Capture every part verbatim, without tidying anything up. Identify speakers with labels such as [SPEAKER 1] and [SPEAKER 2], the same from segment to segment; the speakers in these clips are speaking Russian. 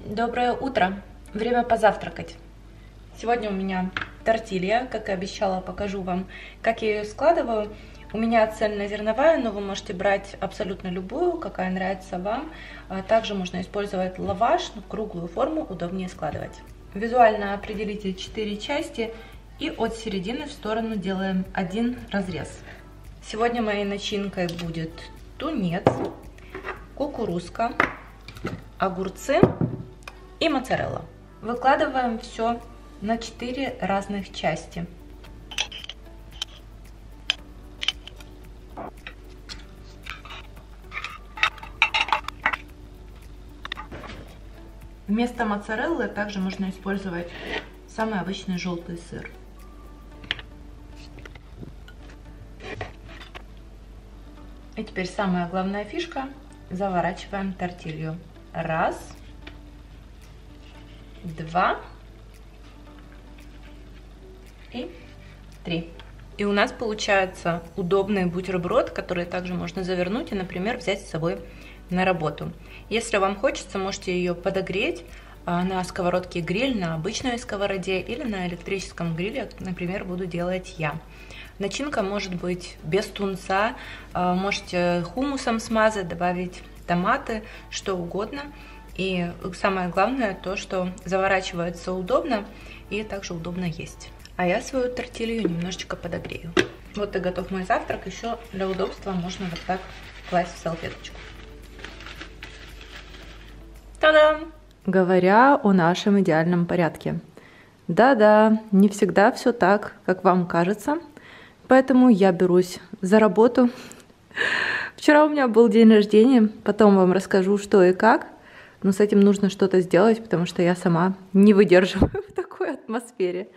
[SPEAKER 1] Доброе утро! Время позавтракать. Сегодня у меня тортилья, как и обещала, покажу вам, как я ее складываю. У меня цельнозерновая, но вы можете брать абсолютно любую, какая нравится вам. Также можно использовать лаваш, но круглую форму удобнее складывать. Визуально определите четыре части и от середины в сторону делаем один разрез. Сегодня моей начинкой будет тунец, кукурузка, огурцы и моцарелла. Выкладываем все на четыре разных части. Вместо моцареллы также можно использовать самый обычный желтый сыр. И теперь самая главная фишка. Заворачиваем тортилью. Раз, два и три. И у нас получается удобный бутерброд, который также можно завернуть и, например, взять с собой на работу. Если вам хочется, можете ее подогреть на сковородке гриль, на обычной сковороде или на электрическом гриле, например, буду делать я. Начинка может быть без тунца, можете хумусом смазать, добавить томаты, что угодно. И самое главное то, что заворачивается удобно и также удобно есть. А я свою тортилью немножечко подогрею. Вот и готов мой завтрак. Еще для удобства можно вот так класть в салфеточку. Та-дам!
[SPEAKER 2] Говоря о нашем идеальном порядке. Да-да, не всегда все так, как вам кажется. Поэтому я берусь за работу. Вчера у меня был день рождения. Потом вам расскажу, что и как. Но с этим нужно что-то сделать, потому что я сама не выдерживаю в такой атмосфере.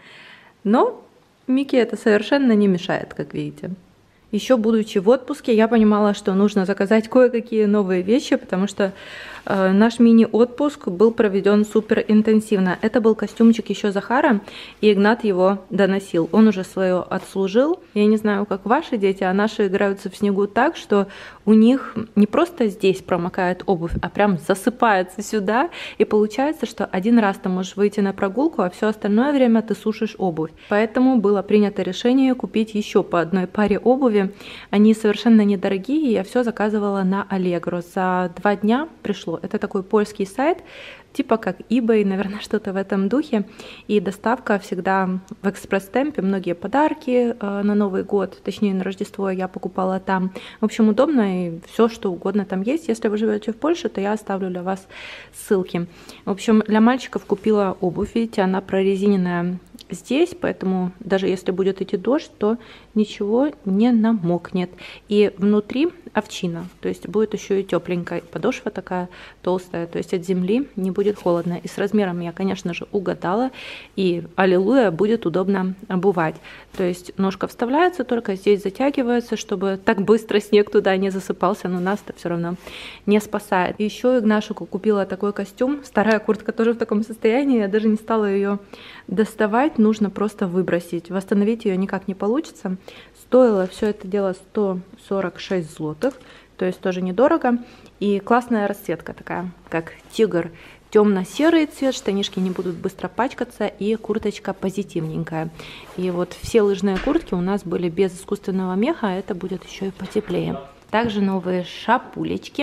[SPEAKER 2] Но Мике это совершенно не мешает, как видите. Еще будучи в отпуске, я понимала, что нужно заказать кое-какие новые вещи, потому что э, наш мини-отпуск был проведен супер интенсивно. Это был костюмчик еще Захара, и Игнат его доносил. Он уже свое отслужил. Я не знаю, как ваши дети, а наши играются в снегу так, что у них не просто здесь промокает обувь, а прям засыпается сюда. И получается, что один раз ты можешь выйти на прогулку, а все остальное время ты сушишь обувь. Поэтому было принято решение купить еще по одной паре обуви. Они совершенно недорогие, я все заказывала на Allegro. За два дня пришло. Это такой польский сайт, типа как eBay, наверное, что-то в этом духе. И доставка всегда в экспресс-темпе. Многие подарки э, на Новый год, точнее на Рождество я покупала там. В общем, удобно и все, что угодно там есть. Если вы живете в Польше, то я оставлю для вас ссылки. В общем, для мальчиков купила обувь. Видите, она прорезиненная здесь, поэтому даже если будет идти дождь, то ничего не намокнет. И внутри овчина, то есть будет еще и тепленькая. Подошва такая толстая, то есть от земли не будет холодно. И с размером я, конечно же, угадала. И аллилуйя, будет удобно обувать. То есть ножка вставляется, только здесь затягивается, чтобы так быстро снег туда не засыпался, но нас-то все равно не спасает. И еще Игнашику купила такой костюм. Старая куртка тоже в таком состоянии, я даже не стала ее доставать, нужно просто выбросить. Восстановить ее никак не получится. Стоило все это дело сто сорок шесть злотых, то есть тоже недорого. И классная расцветка такая, как тигр. Темно-серый цвет, штанишки не будут быстро пачкаться, и курточка позитивненькая. И вот все лыжные куртки у нас были без искусственного меха, а это будет еще и потеплее. Также новые шапулечки.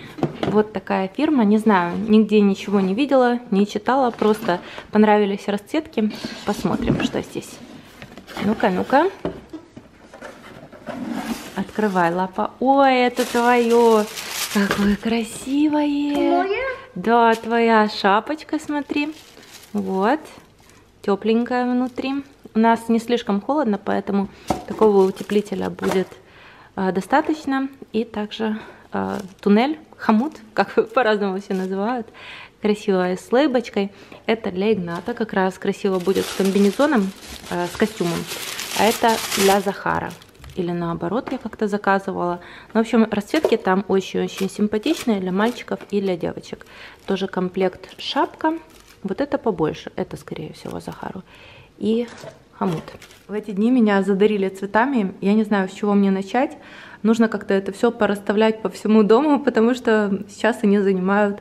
[SPEAKER 2] Вот такая фирма, не знаю, нигде ничего не видела, не читала, просто понравились расцветки. Посмотрим, что здесь. Ну-ка, ну-ка. Открывай, лапа. Ой, это твое. Какое красивое. Моя? Да, твоя шапочка, смотри. Вот. Тепленькая внутри. У нас не слишком холодно, поэтому такого утеплителя будет э, достаточно. И также э, туннель, хомут, как по-разному все называют. Красивая с лейбочкой. Это для Игната. Как раз красиво будет с комбинезоном, э, с костюмом. А это для Захара. Или наоборот, я как-то заказывала. Ну, в общем, расцветки там очень-очень симпатичные для мальчиков и для девочек. Тоже комплект шапка. Вот это побольше. Это, скорее всего, Захару. И хомут. В эти дни меня задарили цветами. Я не знаю, с чего мне начать. Нужно как-то это все порасставлять по всему дому, потому что сейчас они занимают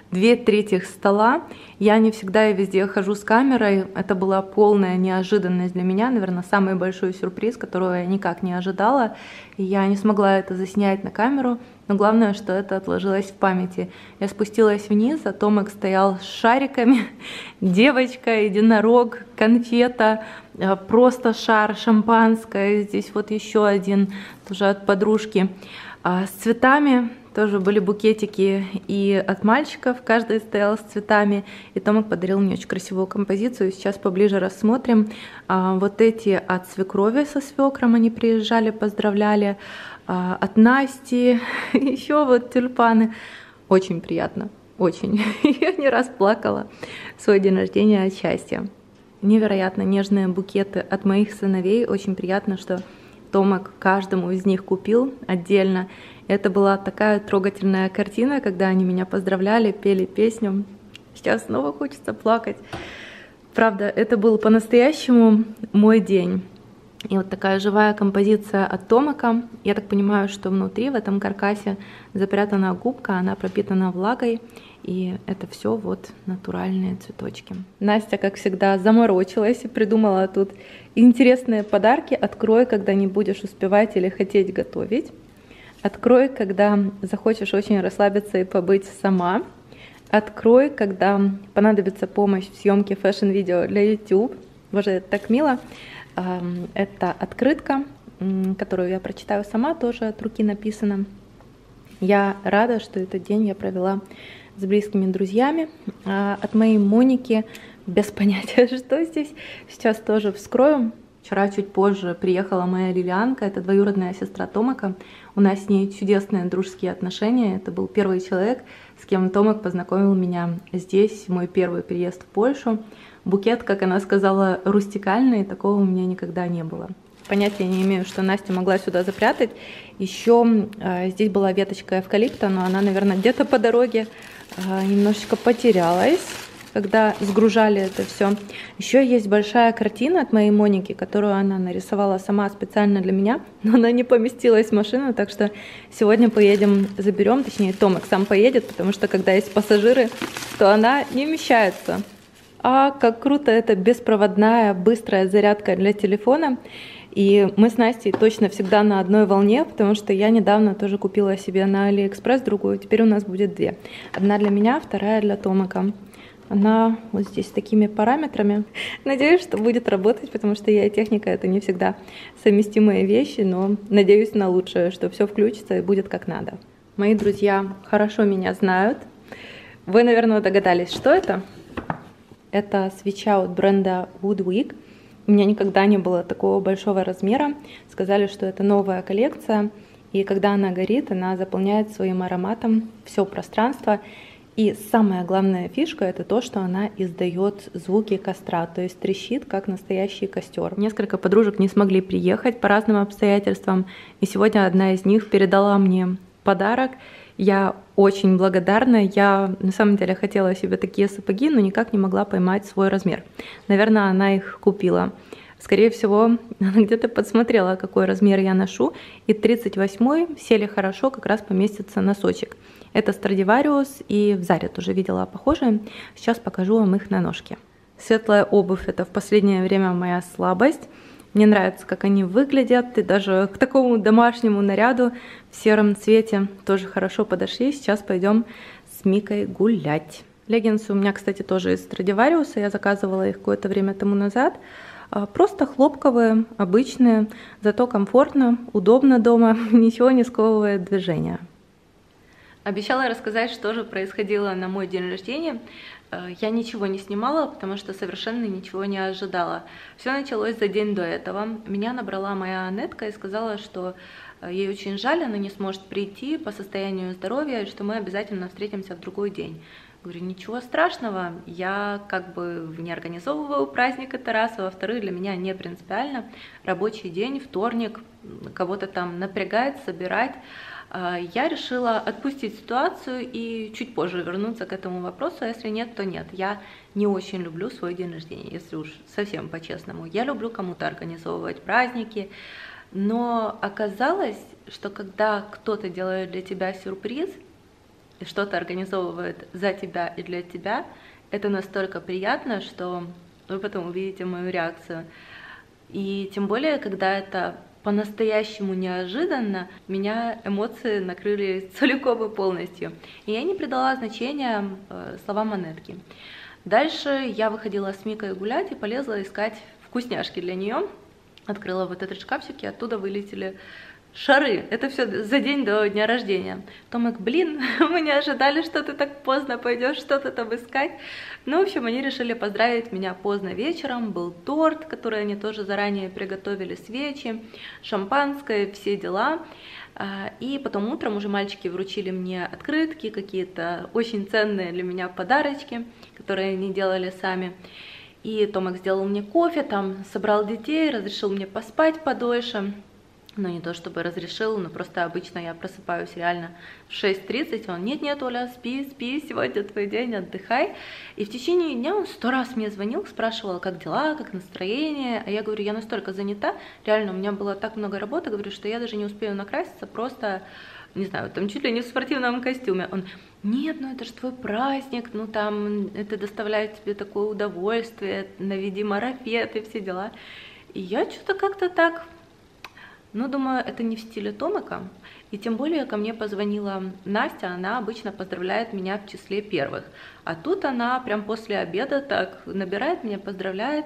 [SPEAKER 2] две трети стола. Я не всегда и везде хожу с камерой. Это была полная неожиданность для меня, наверное, самый большой сюрприз, которого я никак не ожидала. И я не смогла это заснять на камеру, но главное, что это отложилось в памяти. Я спустилась вниз, а Томик стоял с шариками, девочка, единорог, конфета, просто шар, шампанское, здесь вот еще один, тоже от подружки, с цветами. Тоже были букетики и от мальчиков, каждый стоял с цветами. И Томик подарил мне очень красивую композицию. Сейчас поближе рассмотрим. Вот эти от свекрови со свекром они приезжали, поздравляли. От Насти, еще вот тюльпаны. Очень приятно, очень. Я не раз плакала в свой день рождения от счастья. Невероятно нежные букеты от моих сыновей. Очень приятно, что Томик каждому из них купил отдельно. Это была такая трогательная картина, когда они меня поздравляли, пели песню. Сейчас снова хочется плакать. Правда, это был по-настоящему мой день. И вот такая живая композиция от Томика. Я так понимаю, что внутри в этом каркасе запрятана губка, она пропитана влагой. И это все вот натуральные цветочки. Настя, как всегда, заморочилась и придумала тут интересные подарки. Открой, когда не будешь успевать или хотеть готовить. Открой, когда захочешь очень расслабиться и побыть сама. Открой, когда понадобится помощь в съемке фэшн-видео для YouTube. Боже, это так мило. Это открытка, которую я прочитаю сама, тоже от руки написана. Я рада, что этот день я провела с близкими друзьями. От моей Моники, без понятия, что здесь, сейчас тоже вскрою. Вчера чуть позже приехала моя Лилианка, это двоюродная сестра Томика. У нас с ней чудесные дружеские отношения. Это был первый человек, с кем Томик познакомил меня здесь, мой первый переезд в Польшу. Букет, как она сказала, рустикальный, такого у меня никогда не было. Понятия не имею, что Настя могла сюда запрятать. Еще э, здесь была веточка эвкалипта, но она, наверное, где-то по дороге э, немножечко потерялась, когда сгружали это все. Еще есть большая картина от моей Моники, которую она нарисовала сама специально для меня, но она не поместилась в машину, так что сегодня поедем, заберем, точнее Томик сам поедет, потому что когда есть пассажиры, то она не вмещается. А как круто, это беспроводная быстрая зарядка для телефона. И мы с Настей точно всегда на одной волне, потому что я недавно тоже купила себе на Алиэкспресс другую, теперь у нас будет две. Одна для меня, вторая для Томика. Она вот здесь с такими параметрами. Надеюсь, что будет работать, потому что я и техника — это не всегда совместимые вещи, но надеюсь на лучшее, что все включится и будет как надо. Мои друзья хорошо меня знают. Вы, наверное, догадались, что это? Это свеча от бренда Woodwick. У меня никогда не было такого большого размера. Сказали, что это новая коллекция. И когда она горит, она заполняет своим ароматом все пространство. И самая главная фишка — это то, что она издает звуки костра, то есть трещит, как настоящий костер. Несколько подружек не смогли приехать по разным обстоятельствам. И сегодня одна из них передала мне подарок. Я очень благодарна. Я на самом деле хотела себе такие сапоги, но никак не могла поймать свой размер. Наверное, она их купила. Скорее всего, она где-то подсмотрела, какой размер я ношу. И тридцать восьмой сели хорошо, как раз поместится носочек. Это Stradivarius, и в Заре тоже видела похожие. Сейчас покажу вам их на ножке. Светлая обувь — это в последнее время моя слабость. Мне нравится, как они выглядят, и даже к такому домашнему наряду в сером цвете тоже хорошо подошли. Сейчас пойдем с Микой гулять. Леггинсы у меня, кстати, тоже из Stradivarius, я заказывала их какое-то время тому назад. Просто хлопковые, обычные, зато комфортно, удобно дома, ничего не сковывает движения. Обещала рассказать, что же происходило на мой день рождения. Я ничего не снимала, потому что совершенно ничего не ожидала. Все началось за день до этого. Меня набрала моя Анетка и сказала, что ей очень жаль, она не сможет прийти по состоянию здоровья, и что мы обязательно встретимся в другой день. Говорю, ничего страшного, я как бы не организовываю праздник, это раз, а во-вторых, для меня не принципиально. Рабочий день, вторник, кого-то там напрягать, собирать. Я решила отпустить ситуацию и чуть позже вернуться к этому вопросу, а если нет, то нет. Я не очень люблю свой день рождения, если уж совсем по-честному. Я люблю кому-то организовывать праздники, но оказалось, что когда кто-то делает для тебя сюрприз,
[SPEAKER 1] и что-то организовывает за тебя и для тебя, это настолько приятно, что вы потом увидите мою реакцию. И тем более, когда это по-настоящему неожиданно, меня эмоции накрыли целиком и полностью. И я не придала значения э, словам Анетки. Дальше я выходила с Микой гулять и полезла искать вкусняшки для нее. Открыла вот этот шкафчик, и оттуда вылетели шары. Это все за день до дня рождения. Томик, блин, мы не ожидали, что ты так поздно пойдешь что-то там искать. Ну, в общем, они решили поздравить меня поздно вечером. Был торт, который они тоже заранее приготовили, свечи, шампанское, все дела. И потом утром уже мальчики вручили мне открытки, какие-то очень ценные для меня подарочки, которые они делали сами. И Томик сделал мне кофе, там собрал детей, разрешил мне поспать подольше. Ну, не то чтобы разрешил, но просто обычно я просыпаюсь реально в шесть тридцать, он, нет-нет, Оля, спи, спи, сегодня твой день, отдыхай. И в течение дня он сто раз мне звонил, спрашивал, как дела, как настроение, а я говорю, я настолько занята, реально, у меня было так много работы, говорю, что я даже не успею накраситься, просто, не знаю, там чуть ли не в спортивном костюме. Он, нет, ну это же твой праздник, ну там, это доставляет тебе такое удовольствие, наведи марафет и все дела. И я что-то как-то так... Ну, думаю, это не в стиле Томика, и тем более ко мне позвонила Настя, она обычно поздравляет меня в числе первых, а тут она прям после обеда так набирает меня, поздравляет.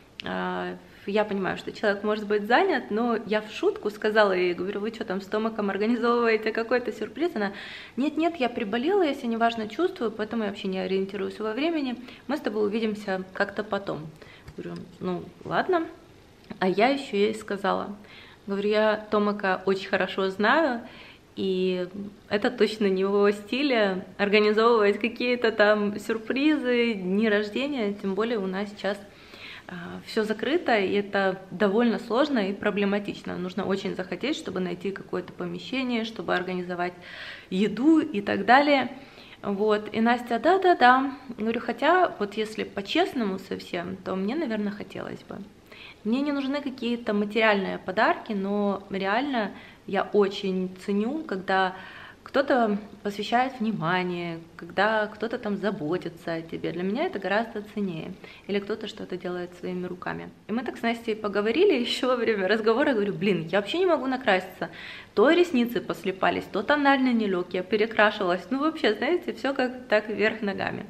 [SPEAKER 1] Я понимаю, что человек может быть занят, но я в шутку сказала ей, говорю, вы что там с Томиком организовываете какой-то сюрприз? Она, нет-нет, я приболела, я себя неважно чувствую, поэтому я вообще не ориентируюсь во времени, мы с тобой увидимся как-то потом. Говорю, ну ладно, а я еще ей сказала, говорю, я Томика очень хорошо знаю, и это точно не в его стиле организовывать какие-то там сюрпризы, дни рождения, тем более у нас сейчас э, все закрыто, и это довольно сложно и проблематично. Нужно очень захотеть, чтобы найти какое-то помещение, чтобы организовать еду и так далее. Вот, и Настя, да-да-да, говорю, хотя вот если по-честному совсем, то мне, наверное, хотелось бы. Мне не нужны какие-то материальные подарки, но реально я очень ценю, когда кто-то посвящает внимание, когда кто-то там заботится о тебе. Для меня это гораздо ценнее. Или кто-то что-то делает своими руками. И мы так с Настей поговорили еще во время разговора. Говорю, блин, я вообще не могу накраситься. То ресницы послипались, то тонально не лег, я перекрашивалась. Ну вообще, знаете, все как так вверх ногами.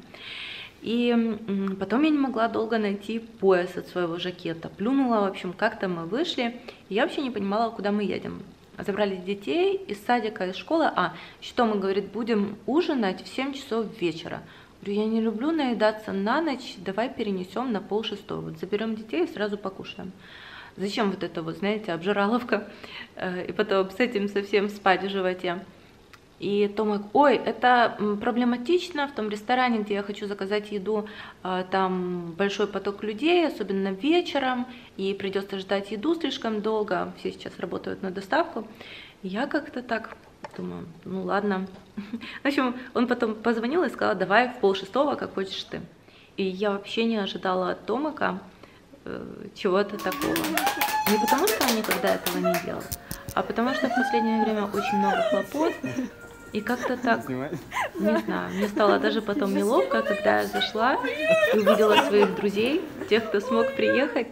[SPEAKER 1] И потом я не могла долго найти пояс от своего жакета. Плюнула, в общем, как-то мы вышли. И я вообще не понимала, куда мы едем. Забрали детей из садика, из школы. А, что мы, говорит, будем ужинать в семь часов вечера. Говорю, я не люблю наедаться на ночь, давай перенесем на полшестого. Вот заберем детей и сразу покушаем. Зачем вот это вот, знаете, обжираловка? И потом с этим совсем спать в животе. И Томик, ой, это проблематично, в том ресторане, где я хочу заказать еду, там большой поток людей, особенно вечером, и придется ждать еду слишком долго, все сейчас работают на доставку. Я как-то так думаю, ну ладно. В общем, он потом позвонил и сказал, давай в полшестого, как хочешь ты. И я вообще не ожидала от Томика э, чего-то такого. Не потому, что он никогда этого не делал, а потому что в последнее время очень много хлопот. И как-то так, не знаю, мне стало даже потом неловко, когда я зашла и увидела своих друзей, тех, кто смог приехать.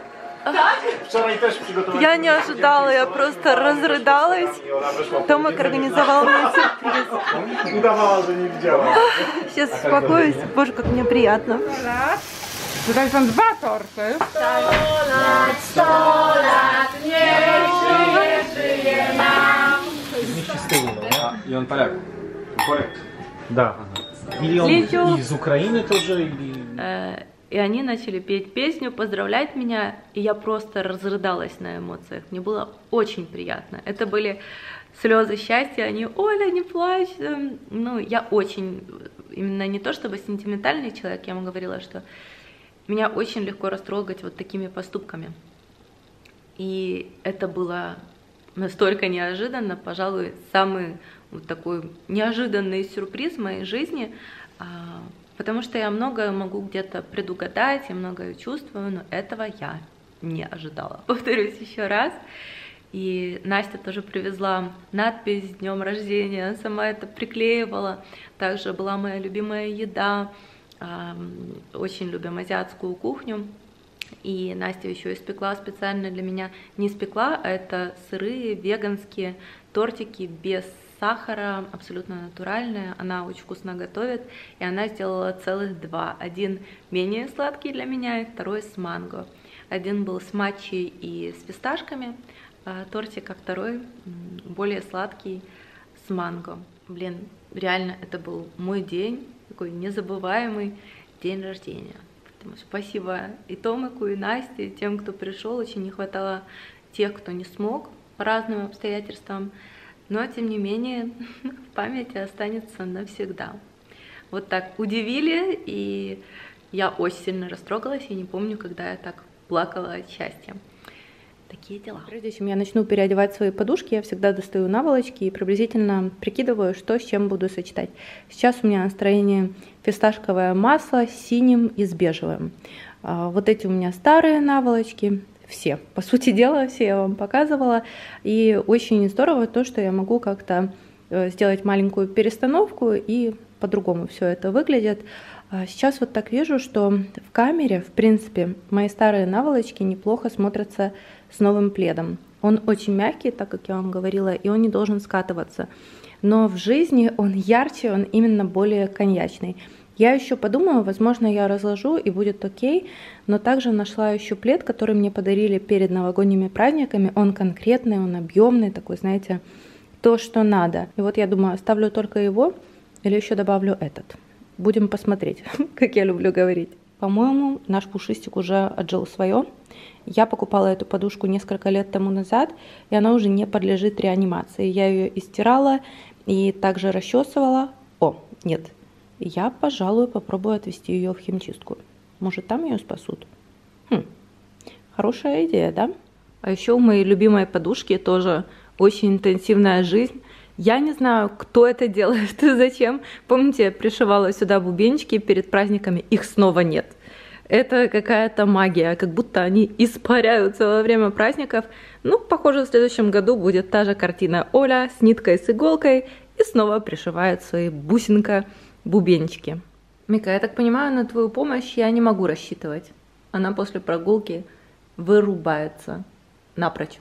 [SPEAKER 1] Я не ожидала, я просто разрыдалась. Томик организовал мне сюрприз.
[SPEAKER 3] Удавала, что не видела.
[SPEAKER 1] Сейчас успокоюсь. Боже, как мне приятно.
[SPEAKER 3] Tutaj są dwa torty.
[SPEAKER 4] sto lat, sto lat, niech żyje, żyje nam.
[SPEAKER 3] И он поляк. Поляк? Да. Или он
[SPEAKER 1] Лечу.
[SPEAKER 3] из Украины тоже, или...
[SPEAKER 1] И они начали петь песню, поздравлять меня, и я просто разрыдалась на эмоциях. Мне было очень приятно. Это были слезы счастья, они, Оля, не плачь. Ну, я очень, именно не то чтобы сентиментальный человек, я ему говорила, что меня очень легко растрогать вот такими поступками. И это было настолько неожиданно, пожалуй, самый вот такой неожиданный сюрприз в моей жизни, потому что я многое могу где-то предугадать, я многое чувствую, но этого я не ожидала. Повторюсь еще раз. И Настя тоже привезла надпись «С днем рождения», она сама это приклеивала. Также была моя любимая еда, очень любим азиатскую кухню. И Настя еще испекла специально для меня, не испекла, а это сырые веганские тортики без сахара, абсолютно натуральные. Она очень вкусно готовит, и она сделала целых два. Один менее сладкий для меня, и второй с манго. Один был с матчей и с фисташками тортик, а второй более сладкий с манго. Блин, реально это был мой день, такой незабываемый день рождения. Поэтому спасибо и Томику, и Насте, и тем, кто пришел. Очень не хватало тех, кто не смог по разным обстоятельствам. Но, тем не менее, в памяти останется навсегда. Вот так удивили, и я очень сильно растрогалась. Я не помню, когда я так плакала от счастья. Такие дела.
[SPEAKER 2] Прежде чем я начну переодевать свои подушки, я всегда достаю наволочки и приблизительно прикидываю, что с чем буду сочетать. Сейчас у меня настроение фисташковое масло с синим и с бежевым. Вот эти у меня старые наволочки, все, по сути дела, все я вам показывала. И очень здорово то, что я могу как-то сделать маленькую перестановку, и по-другому все это выглядит. Сейчас вот так вижу, что в камере, в принципе, мои старые наволочки неплохо смотрятся с новым пледом. Он очень мягкий, так как я вам говорила, и он не должен скатываться. Но в жизни он ярче, он именно более коньячный. Я еще подумаю, возможно, я разложу и будет окей, но также нашла еще плед, который мне подарили перед новогодними праздниками. Он конкретный, он объемный, такой, знаете, то, что надо. И вот я думаю, оставлю только его или еще добавлю этот. Будем посмотреть, как я люблю говорить. По-моему, наш пушистик уже отжил свое. Я покупала эту подушку несколько лет тому назад, и она уже не подлежит реанимации. Я ее истирала и также расчесывала. О, нет, я, пожалуй, попробую отвезти ее в химчистку. Может, там ее спасут? Хм, хорошая идея, да? А еще у моей любимой подушки тоже очень интенсивная жизнь. Я не знаю, кто это делает и зачем. Помните, я пришивала сюда бубенчики перед праздниками, их снова нет. Это какая-то магия, как будто они испаряются во время праздников. Ну, похоже, в следующем году будет та же картина. Оля с ниткой, с иголкой и снова пришивает свои бусинка-бубенчики. Мика, я так понимаю, на твою помощь я не могу рассчитывать. Она после прогулки вырубается напрочь.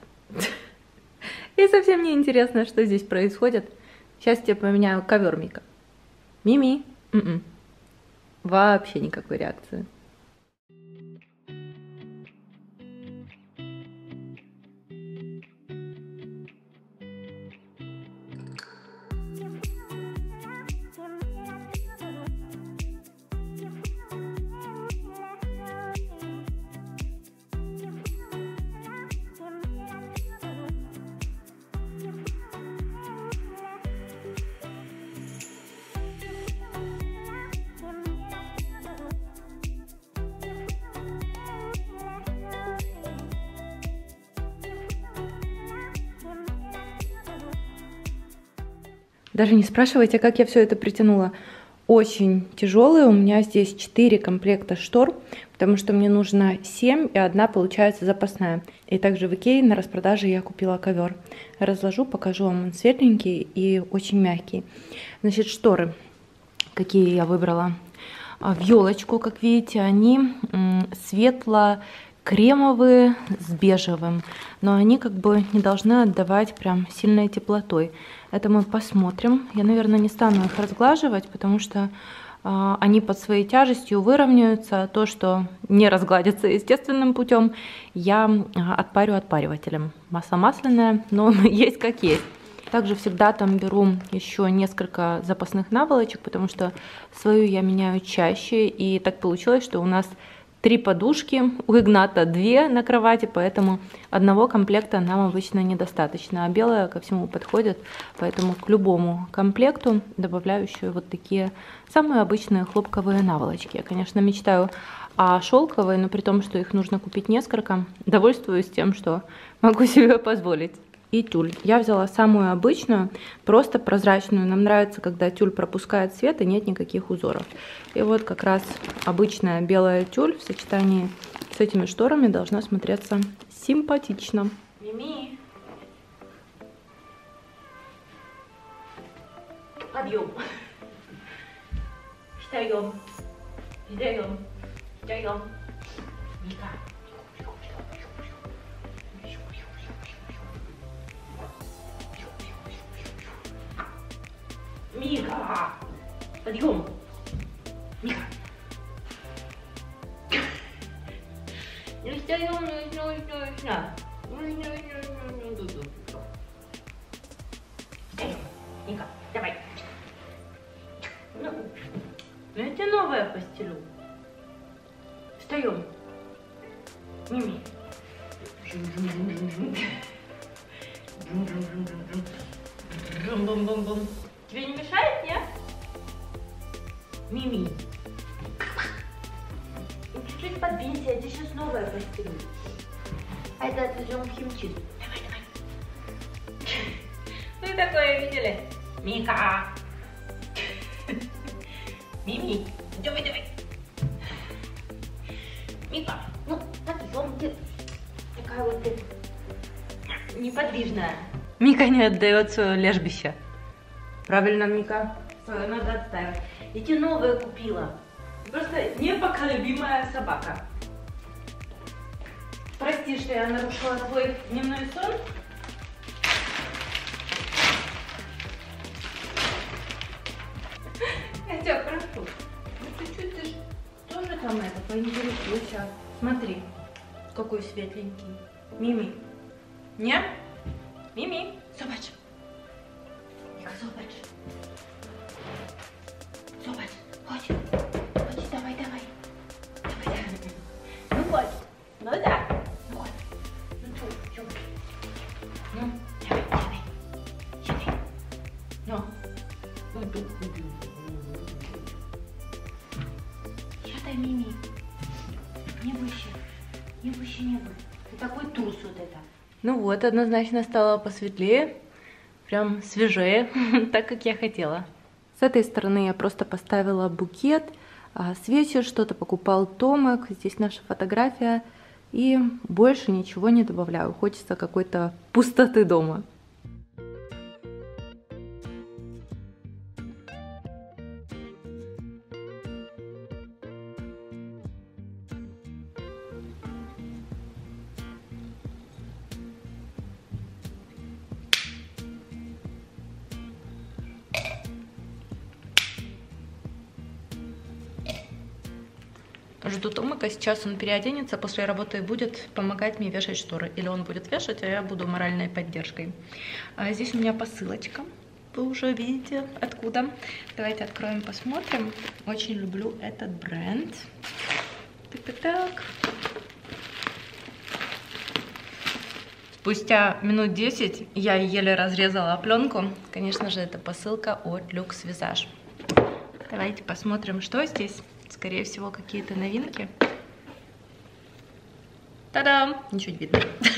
[SPEAKER 2] И совсем не интересно, что здесь происходит. Сейчас я поменяю ковер, Мика. Мими. М-м. Вообще никакой реакции. Даже не спрашивайте, как я все это притянула. Очень тяжелые. У меня здесь четыре комплекта штор, потому что мне нужно семь, и одна получается запасная. И также в Икее на распродаже я купила ковер. Разложу, покажу вам. Он светленький и очень мягкий. Значит, шторы, какие я выбрала. В елочку, как видите, они светло-кремовые с бежевым. Но они как бы не должны отдавать прям сильной теплотой. Это мы посмотрим. Я, наверное, не стану их разглаживать, потому что э, они под своей тяжестью выровняются. То, что не разгладится естественным путем, я э, отпарю отпаривателем. Масса масляная, но есть как есть. Также всегда там беру еще несколько запасных наволочек, потому что свою я меняю чаще. И так получилось, что у нас три подушки, у Игната две на кровати, поэтому одного комплекта нам обычно недостаточно. А белая ко всему подходит, поэтому к любому комплекту добавляю еще вот такие самые обычные хлопковые наволочки. Я, конечно, мечтаю о шелковой, но при том, что их нужно купить несколько, довольствуюсь тем, что могу себе позволить. И тюль. Я взяла самую обычную, просто прозрачную. Нам нравится, когда тюль пропускает свет и нет никаких узоров. И вот как раз обычная белая тюль в сочетании с этими шторами должна смотреться симпатично.
[SPEAKER 1] Мими, подъем. Встаем. Встаем. Встаем. Мика. Мика. Подъем. Мика. Не встаем, не встаем, не встаем. Ника, давай. Ну, я тебе новое постелю. Встаем. Мими. Тебе не мешает, нет? Мими. Чуть-чуть подвинься, я тебе сейчас новое постелю. А это отвезем в химчистку. Давай, давай. Вы такое видели? Мика. Мими, давай, давай. Мика, ну, подъем ты. Такая вот ты неподвижная. Мика не отдает свое лежбище. Правильно, Мика? Свое надо отставить. Я тебе новое купила. Просто непоколебимая собака. Прости, что я нарушила твой дневной сон. Я тебя прошу. Ну чуть-чуть ты же тоже там это поинтересуйся. Смотри, какой светленький. Мими. Не? Мими. Зobacz. Мика, zobacz. Zobacz. Chodź. Chodź, давай, давай. Давай, давай. Ну вот. Ну да. Ну вот. Ну что, что? Ну, давай, давай. Сиди. Ну. Что-то, Мими. Не выше. Не выше неба. Ты такой трус вот это. Ну вот, однозначно стало посветлее. Прям свежее, так как я хотела.
[SPEAKER 2] С этой стороны я просто поставила букет, свечи, что-то покупал Томик, здесь наша фотография, и больше ничего не добавляю, хочется какой-то пустоты дома.
[SPEAKER 1] Жду Томика, сейчас он переоденется, после работы и будет помогать мне вешать шторы. Или он будет вешать, а я буду моральной поддержкой. А здесь у меня посылочка. Вы уже видите, откуда. Давайте откроем, посмотрим. Очень люблю этот бренд. Так-так-так. Спустя минут десять я еле разрезала пленку. Конечно же, это посылка от Luxe Visage. Давайте посмотрим, что здесь. Скорее всего, какие-то новинки. Та-дам! Ничего не видно.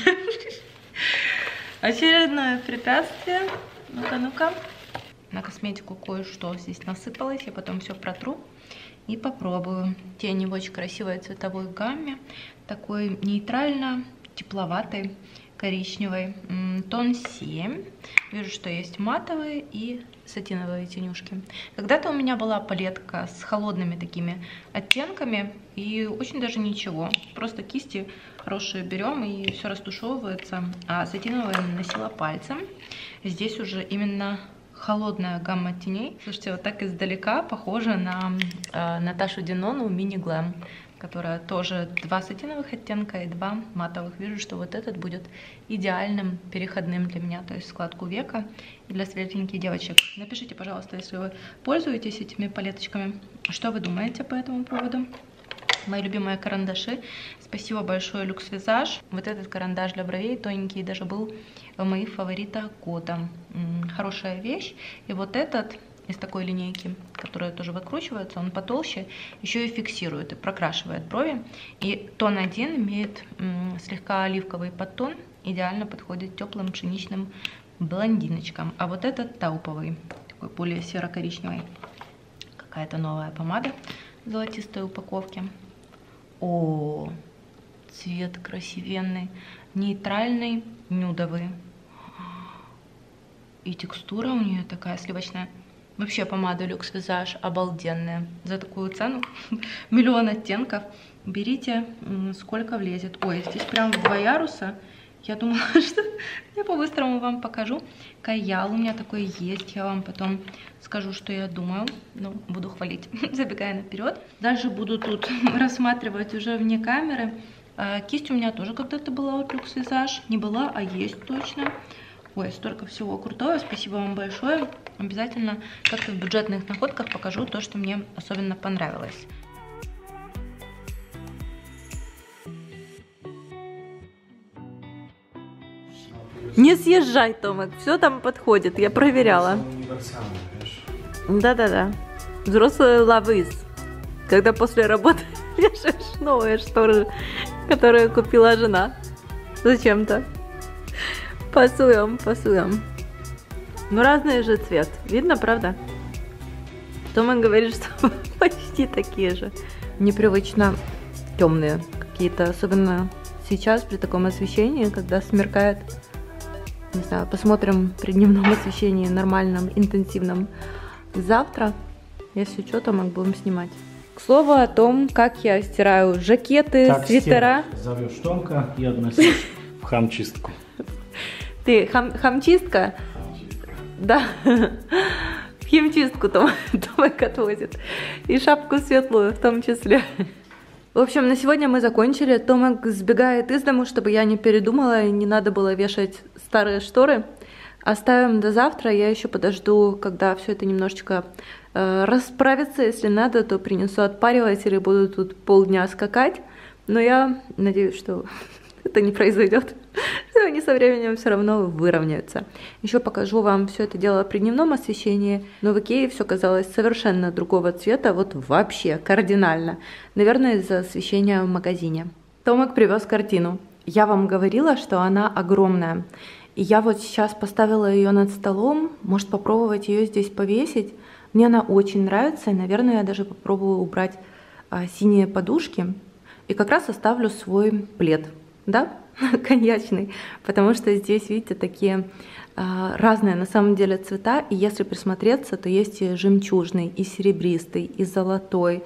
[SPEAKER 1] Очередное препятствие. Ну-ка, ну-ка. На косметику кое-что здесь насыпалось. Я потом все протру и попробую. Тени в очень красивой цветовой гамме. Такой нейтрально тепловатой коричневой. Тон семь. Вижу, что есть матовые и сатиновые тенюшки. Когда-то у меня была палетка с холодными такими оттенками, и очень даже ничего. Просто кисти хорошие берем, и все растушевывается. А сатиновые наносила пальцем. Здесь уже именно холодная гамма теней. Слушайте, вот так издалека похоже на э, Наташу Денону Mini Glam, которая тоже два сатиновых оттенка и два матовых. Вижу, что вот этот будет идеальным переходным для меня, то есть складку века и для светленьких девочек. Напишите, пожалуйста, если вы пользуетесь этими палеточками, что вы думаете по этому поводу. Мои любимые карандаши. Спасибо большое Luxe Visage. Вот этот карандаш для бровей тоненький даже был в моих фаворитах года. Хорошая вещь. И вот этот из такой линейки, которая тоже выкручивается, он потолще, еще и фиксирует и прокрашивает брови. И тон один имеет м, слегка оливковый подтон, идеально подходит теплым пшеничным блондиночкам. А вот этот тауповый, такой более серо-коричневый. Какая-то новая помада в золотистой упаковке. О, цвет красивенный, нейтральный, нюдовый. И текстура у нее такая сливочная. Вообще помада Luxe Visage обалденная. За такую цену миллион оттенков. Берите, сколько влезет. Ой, здесь прям два яруса. Я думала, что я по-быстрому вам покажу. Каял у меня такой есть. Я вам потом скажу, что я думаю. Ну, буду хвалить, забегая наперед. Дальше буду тут рассматривать уже вне камеры. Кисть у меня тоже когда-то была от Luxe Visage. Не была, а есть точно. Ой, столько всего крутого. Спасибо вам большое. Обязательно как-то в бюджетных находках покажу то, что мне особенно понравилось.
[SPEAKER 2] Не съезжай, Томик, все там подходит, я проверяла. Да-да-да. Взрослый лавыз. Когда после работы вешаешь новые шторы, которые купила жена. Зачем-то. Пасуем, пасуем. Ну, разный же цвет. Видно, правда? Томик говорит, что почти такие же. Непривычно темные какие-то, особенно сейчас при таком освещении, когда смеркает. Не знаю, посмотрим при дневном освещении нормальном, интенсивном завтра. Если что, то мы будем снимать. К слову о том, как я стираю жакеты, так, свитера.
[SPEAKER 3] Зовешь Томка и относишь в химчистку.
[SPEAKER 2] Ты хам химчистка? Химчистка. Да. В химчистку Томик отвозит. И шапку светлую в том числе. В общем, на сегодня мы закончили. Томик сбегает из дому, чтобы я не передумала и не надо было вешать старые шторы. Оставим до завтра. Я еще подожду, когда все это немножечко э, расправится. Если надо, то принесу отпариватель и буду тут полдня скакать. Но я надеюсь, что это не произойдет. Что они со временем все равно выровняются. Еще покажу вам все это дело при дневном освещении. Но в Икее все казалось совершенно другого цвета. Вот вообще кардинально. Наверное, из-за освещения в магазине. Томик привез картину. Я вам говорила, что она огромная. И я вот сейчас поставила ее над столом. Может, попробовать ее здесь повесить. Мне она очень нравится. И, наверное, я даже попробую убрать а, синие подушки. И как раз оставлю свой плед. Да? Коньячный, потому что здесь, видите, такие а, разные на самом деле цвета, и если присмотреться, то есть и жемчужный, и серебристый, и золотой,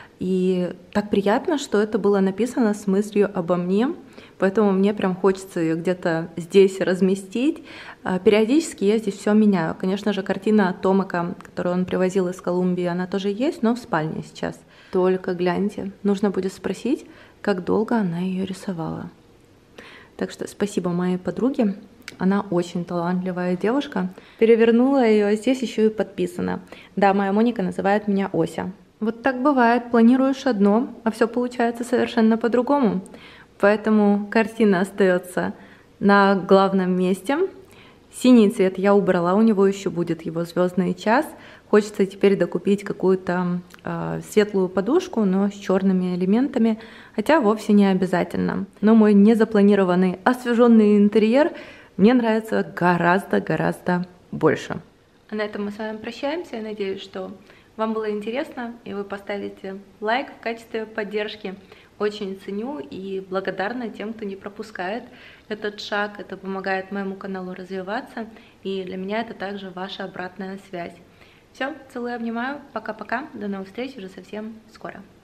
[SPEAKER 2] и так приятно, что это было написано с мыслью обо мне, поэтому мне прям хочется ее где-то здесь разместить. А, периодически я здесь все меняю. Конечно же, картина Томика, которую он привозил из Колумбии, она тоже есть, но в спальне сейчас. Только гляньте, нужно будет спросить, как долго она ее рисовала. Так что спасибо моей подруге, она очень талантливая девушка. Перевернула ее, а здесь еще и подписано. Да, моя Моника называет меня Ося. Вот так бывает, планируешь одно, а все получается совершенно по-другому. Поэтому картина остается на главном месте. Синий цвет я убрала, у него еще будет его звездный час. Хочется теперь докупить какую-то э, светлую подушку, но с черными элементами, хотя вовсе не обязательно. Но мой незапланированный освеженный интерьер мне нравится гораздо-гораздо больше. А на этом мы с вами прощаемся. Я надеюсь, что вам было интересно, и вы поставите лайк в качестве поддержки. Очень ценю и благодарна тем, кто не пропускает этот шаг. Это помогает моему каналу развиваться, и для меня это также ваша обратная связь. Все, целую, обнимаю, пока-пока, до новых встреч уже совсем скоро.